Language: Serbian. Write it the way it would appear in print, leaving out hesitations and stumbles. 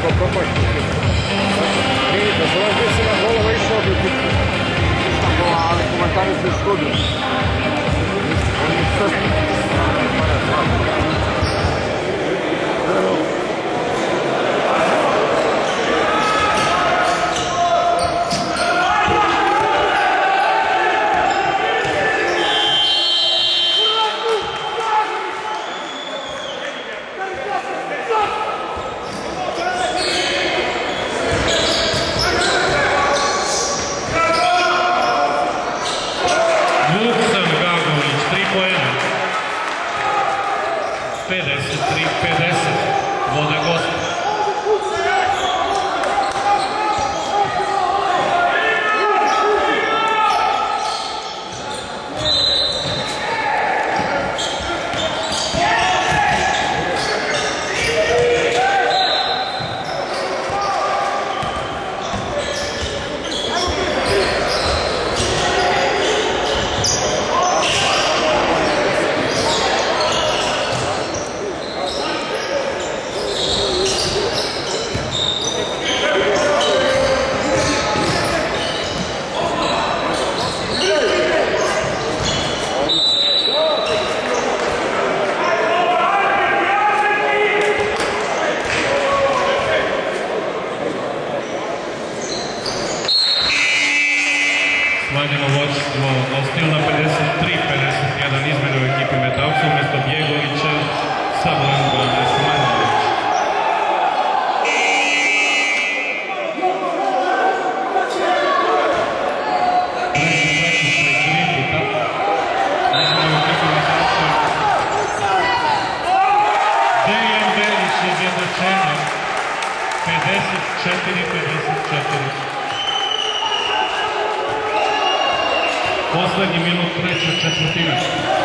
Vidite, za vas mislim na golova išao bi biti. Ali komentari su iškodili. Oni su Smanjeno vodstvo ostilo na 53-51 izmjene u ekipi Metalca, umjesto Bjegovića Saboran Gomes Manjelić. Treći prekršaj Kritika, izmjene u ekipi Metalca. Dejan Belić je izjednačenje 54-54. Poslednji minut treće četvrtine.